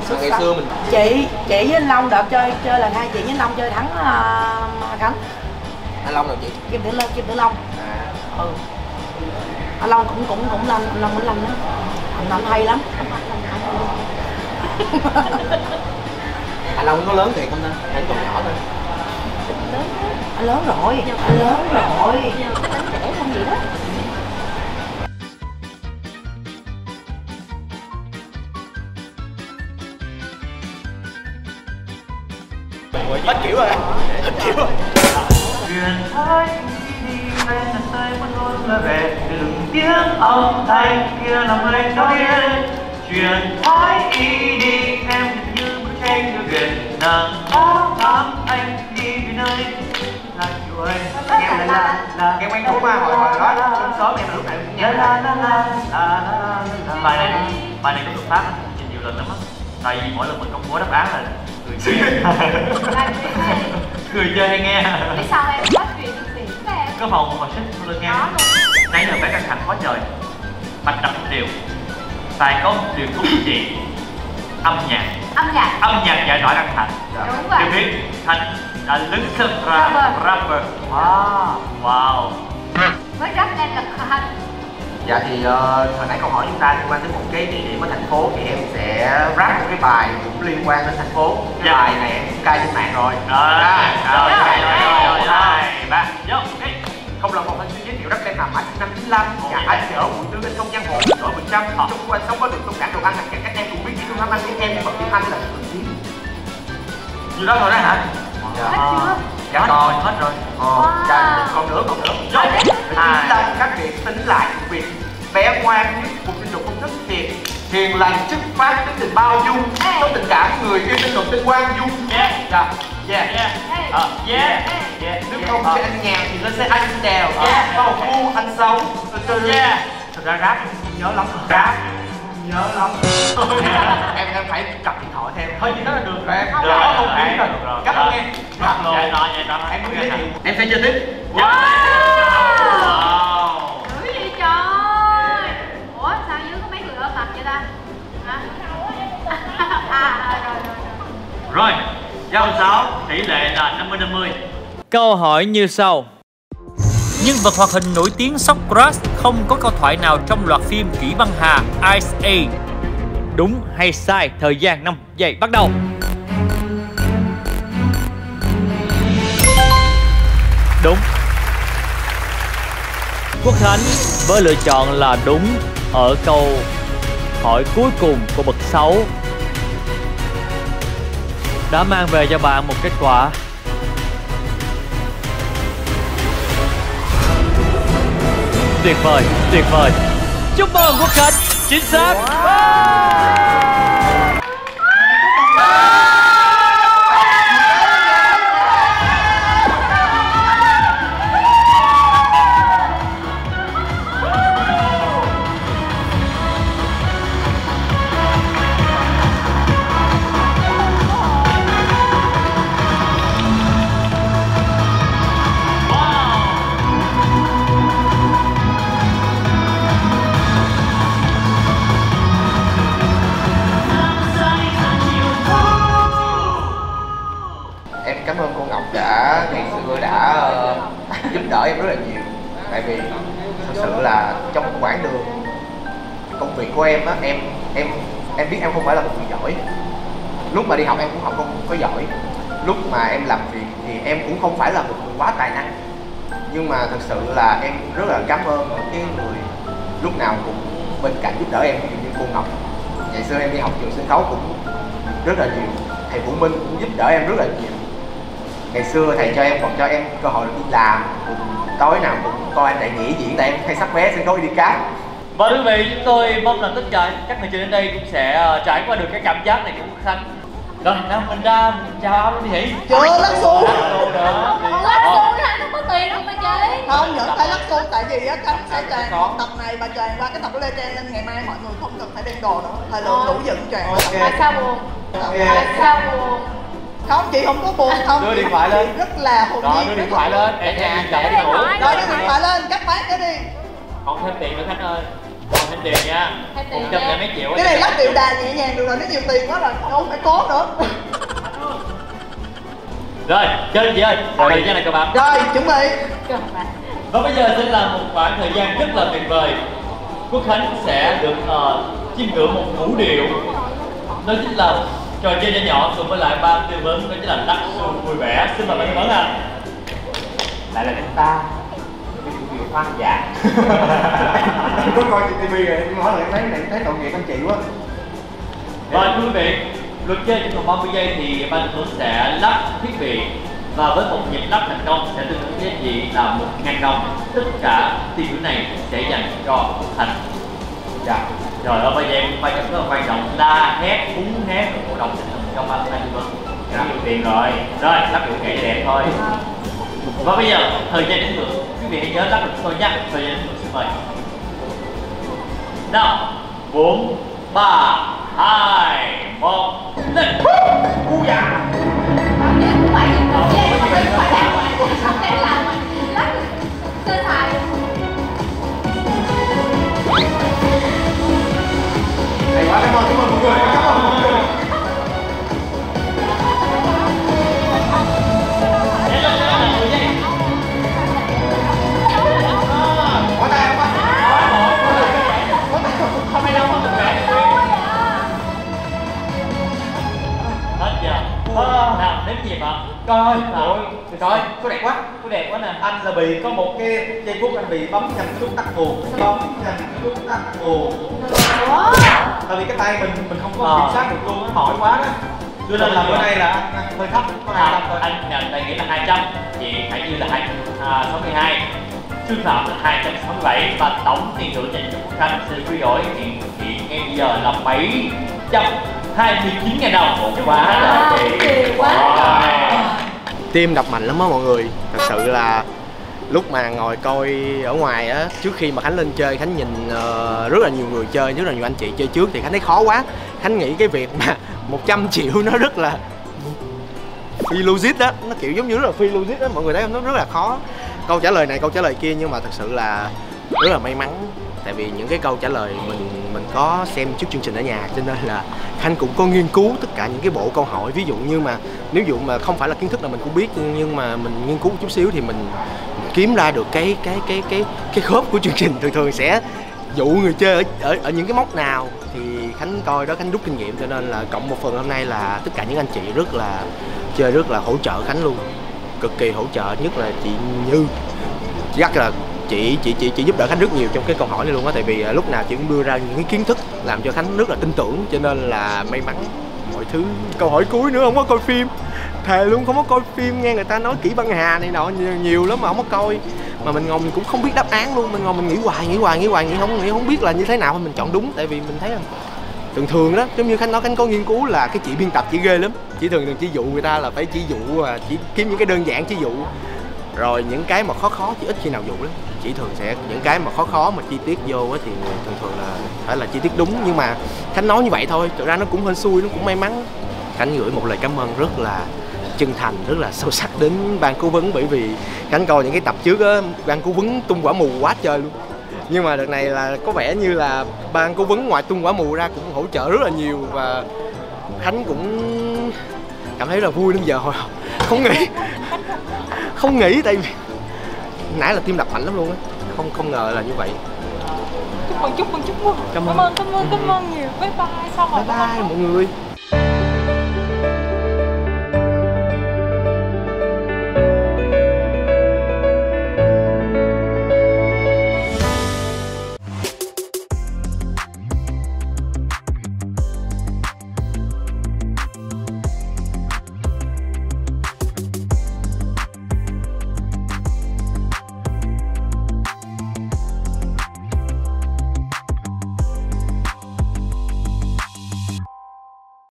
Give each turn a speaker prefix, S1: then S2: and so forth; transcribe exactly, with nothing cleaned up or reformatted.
S1: ngày xưa mình
S2: chị chị với anh Long đợt chơi chơi là hai chị với anh Long chơi thắng uh, Khánh.
S1: anh Long nào chị?
S2: Kim Tử Long. Kim Tử Long.
S1: À.
S2: Ừ. Anh Long cũng cũng cũng lên, anh Long cũng lên đó. Anh Long hay lắm.
S1: Anh Long có lớn thiệt không ta? Anh còn nhỏ thôi.
S2: Lớn. Anh lớn rồi. Anh lớn rồi.
S3: Tính trẻ không vậy đó.
S1: Hết kiểu rồi. Hết kiểu rồi.
S4: Truyền thôi đi về là say vẫn luôn là về từng tiếng âm thanh kia làm anh nói yên. Truyền thôi đi đi em như bức tranh đưa Việt Nam có thắm anh đi về nơi là chiều anh
S1: Nghe là là là nghe quen thuộc mà hồi hồi đó sớm sớm em lúc này cũng nghe.
S4: la la la la la la. Bài này bài này cũng được phát nhìn nhiều lần lắm á. Tại vì mỗi lần mình công bố đáp án là người chơi người chơi hay nghe.
S3: Biết sao em có truyền được biển về em?
S4: Có phòng mà xích lên nghe. Nãy giờ bé căng thẳng quá trời. Bạch đập điều. Tài công điều của chị. Âm nhạc.
S3: Âm nhạc.
S4: Âm nhạc giải tỏa căng thẳng.
S3: Đúng rồi.
S4: Được biết thành làลึกซึ้งrapper. Wow. Wow.
S3: Với rap em là Khánh.
S1: Dạ thì uh, hồi nãy câu hỏi chúng ta liên quan tới một cái địa điểm ở thành phố thì em sẽ rap một cái bài cũng liên quan đến thành phố. Cái
S4: Dạ.
S1: bài này em cũng cài trên mạng rồi.
S4: Rồi, rồi, rồi, rồi, rồi, hai, ba, vô, đi.
S1: Không là một anh xin giới thiệu rất em làm anh năm chín lăm. Nhà anh thì ở quận tư bên trong giang hồ ở Bình Trăm. Trong khu anh sống có được tôn đảng đồ ăn hàng các em cũng biết chỉ thương anh với em nhưng mà tiếng Anh là tự nhiên.
S4: Như đó thôi đó hả?
S1: Dạ.
S3: Hết chưa?
S1: Dạ
S4: Hết
S1: còn
S4: rồi, hết rồi.
S1: Ờ, dạ, còn nữa, còn nữa.
S4: Vô.
S1: Hai. Là các việc tính lại việc bé ngoan nhất một sinh dục công thức hiền hiền lành chất phát tính tình bao dung có tình cảm người yêu tinh đồng tinh quang dung.
S4: Yeah.
S1: Dạ. Yeah.
S4: Yeah. Ờ, yeah. Yeah.
S1: Nếu không cho anh nghèo thì lên xe anh đèo.
S4: Yeah.
S1: Có một ngu anh xấu.
S4: Yeah.
S1: Thực ra rap em không nhớ lắm. Rap nhớ lắm. em em phải cầm điện thoại theo.
S4: Thôi chỉ đó là được rồi em.
S1: Được
S4: Rồi,
S1: rồi, không
S4: rồi,
S1: biết rồi.
S4: được rồi.
S1: Cảm ơn em.
S4: Dạ rồi, dạ rồi.
S1: Em muốn giới thiệu. Em sẽ chơi tiếp.
S4: Wow.
S3: Dữ vậy trời. Ủa sao dưới có mấy người ôm mặt vậy ta? Hả? À rồi rồi rồi.
S4: Rồi, giao sáu tỷ lệ là năm mươi năm mươi.
S5: Câu hỏi như sau. Nhân vật hoạt hình nổi tiếng Socrates không có câu thoại nào trong loạt phim Kỷ Băng Hà Ice Age. Đúng hay sai? Thời gian năm giây bắt đầu. Đúng. Quốc Khánh với lựa chọn là đúng ở câu hỏi cuối cùng của bậc sáu đã mang về cho bạn một kết quả tuyệt vời, tuyệt vời. Chúc mừng Quốc Khánh, chính xác.
S1: Cảm ơn cô Ngọc đã ngày xưa đã uh, giúp đỡ em rất là nhiều. Tại vì thực sự là trong một quãng đường công việc của em á, em em em biết em không phải là một người giỏi. Lúc mà đi học em cũng học không có giỏi. Lúc mà em làm việc thì em cũng không phải là một người quá tài năng. Nhưng mà thực sự là em rất là cảm ơn những cái người lúc nào cũng bên cạnh giúp đỡ em, như cô Ngọc. Ngày xưa em đi học trường sân khấu cũng rất là nhiều. Thầy Vũ Minh cũng giúp đỡ em rất là nhiều. Ngày xưa thầy cho em còn cho em cơ hội được đi làm, tối nào cũng coi anh đại nghĩa diễn tại em hay sắp vé sân khấu đi cá.
S5: Và quý vị, chúng tôi mong rằng tất cả các người chơi đến đây cũng sẽ uh, trải qua được cái cảm giác này của Quốc Khánh. Rồi, nào mình ra mình chào áo luôn đi Hỷ.
S2: Chưa lắc xu.
S5: Lắc xu nữa.
S3: Lắc xu là không có tiền đâu mà chơi.
S2: Không, vẫn phải lắc xu tại vì á Khánh sẽ tràn một tập này và tràn qua cái tập của Lê Trang nên ngày mai mọi người không cần phải đem đồ nữa. Thời lượng đủ dựng tràn.
S3: Tại sao buồn? Tại sao buồn?
S2: Không, chị không có buồn không.
S5: Đưa điện thoại lên.
S2: Chị rất là hồn nhiên.
S5: Rồi, đưa điện thoại lên. Em nhà
S3: Đưa điện thoại.
S2: Rồi đưa điện thoại lên, cắt máy cái đi.
S5: Còn thêm tiền nữa Khánh ơi. Còn thêm tiền nha. Một trăm là mấy triệu.
S2: Cái này lắc điệu đà nhẹ nhàng được rồi, nó nhiều tiền quá rồi, không phải cố nữa.
S5: Rồi, chơi chị ơi. Rồi thời gian này các bạn.
S2: Rồi, chuẩn bị.
S5: Và bây giờ sẽ là một khoảng thời gian rất là tuyệt vời. Quốc Khánh sẽ được uh, chiêm ngưỡng một vũ điệu. Đó chính là trò chơi nhỏ nhỏ cùng với lại ban tư vấn, đó chính là lắc xu vui vẻ. Xin mời bạn tư vấn ạ.
S1: Lại là chúng ta cái vũ điệu hoang dã. Em có coi trên ti vi rồi, em hỏi lại thấy này thấy tội nghiệp anh chị quá.
S5: Rồi thưa quý vị, luật chơi trong vòng ba mươi giây thì ban tư vấn sẽ lắc thiết bị, và với một nhịp lắc thành công sẽ tương ứng giá trị là một ngàn đồng. Tất cả tiền thưởng này sẽ dành cho Quốc Khánh. Dạ. Rồi ở bây giờ vai trò rất là quan trọng, la hét, cúng hét và cổ động tinh thần trong ban tư vấn. Dạ, nhiều tiền rồi. Rồi, lắc điệu nhảy đẹp thôi. Và bây giờ thời gian đến ngược, quý vị hãy nhớ lắc được tôi nha. Thời gian đến ngược xin mời. Nào, bốn, ba, hai, một, lên. U dạ.
S1: Hay quá, cảm ơn, cảm ơn mọi người, cảm ơn mọi người. Có tay không anh?
S5: Không hay đâu, không được vẽ. Hết giờ. Nào, đến gì mà?
S1: Coi, ôi,
S5: Coi,
S1: có đẹp quá.
S5: có đẹp quá nè.
S1: Anh là Bì có một cái giây phút anh Bì bấm nhanh lúc tắt nguồn, bấm nhanh lúc tắt nguồn. Tại vì cái tay mình mình không có kiểm soát được luôn, nó mỏi quá đó. Cho nên là bữa nay là anh hơi thấp, có hai trăm thôi.
S5: Anh nhận tay nghĩa là hai trăm, chị Hải Như là hai trăm sáu mươi hai, Trương Phạm là hai trăm sáu mươi bảy, và tổng tiền thưởng dành cho Quốc Khánh sẽ quy đổi hiện hiện ngay bây giờ là bảy trăm hai mươi chín ngàn đồng. Quá là tiền quá.
S1: Tim đập mạnh lắm á mọi người. Thật sự là lúc mà ngồi coi ở ngoài á, trước khi mà Khánh lên chơi, Khánh nhìn uh, rất là nhiều người chơi, rất là nhiều anh chị chơi trước thì Khánh thấy khó quá. Khánh nghĩ cái việc mà một trăm triệu nó rất là phi logic đó, nó kiểu giống như rất là phi logic đó, mọi người thấy không? Nó rất là khó. Câu trả lời này, câu trả lời kia, nhưng mà thật sự là rất là may mắn. Tại vì những cái câu trả lời mình mình có xem trước chương trình ở nhà, cho nên là Khánh cũng có nghiên cứu tất cả những cái bộ câu hỏi. Ví dụ như mà nếu dụ mà không phải là kiến thức là mình cũng biết, nhưng mà mình nghiên cứu một chút xíu thì mình kiếm ra được cái cái cái cái cái khớp của chương trình thường thường sẽ dụ người chơi ở, ở ở những cái mốc nào thì Khánh coi đó, Khánh rút kinh nghiệm, cho nên là cộng một phần hôm nay là tất cả những anh chị rất là chơi rất là hỗ trợ Khánh luôn, cực kỳ hỗ trợ, nhất là chị Như chắc là chị chị chị chị giúp đỡ Khánh rất nhiều trong cái câu hỏi này luôn á. Tại vì lúc nào chị cũng đưa ra những cái kiến thức làm cho Khánh rất là tin tưởng, cho nên là may mắn mọi thứ. Câu hỏi cuối nữa không có coi phim, thề luôn không có coi phim, nghe người ta nói kỹ băng hà này nọ nhiều, nhiều lắm mà không có coi, mà mình ngồi mình cũng không biết đáp án luôn, mình ngồi mình nghĩ hoài nghĩ hoài nghĩ hoài nghĩ không nghĩ không biết là như thế nào mình chọn đúng. Tại vì mình thấy là thường thường đó, giống như Khánh nói, Khánh có nghiên cứu là cái chị biên tập chỉ ghê lắm, chỉ thường thường chỉ dụ người ta là phải chỉ dụ, chỉ kiếm những cái đơn giản chỉ dụ, rồi những cái mà khó khó chỉ ít khi nào dụ lắm, chỉ thường sẽ những cái mà khó khó mà chi tiết vô thì thường thường là phải là chi tiết đúng. Nhưng mà Khánh nói như vậy thôi, thực ra nó cũng hên xui, nó cũng may mắn. Khánh gửi một lời cảm ơn rất là chân thành, rất là sâu sắc đến ban cố vấn, bởi vì Khánh coi những cái tập trước á, ban cố vấn tung quả mù quá trời luôn, nhưng mà đợt này là có vẻ như là ban cố vấn ngoài tung quả mù ra cũng hỗ trợ rất là nhiều, và Khánh cũng cảm thấy là vui đến giờ hồi không nghĩ không nghĩ tại vì nãy là tim đập mạnh lắm luôn á, không không ngờ là như vậy.
S6: Chúc mừng chúc mừng chúc mừng.
S1: Cảm ơn
S6: Cảm ơn cảm ơn, cảm ơn nhiều. Bye bye. Xong rồi.
S1: Bye bye mọi người.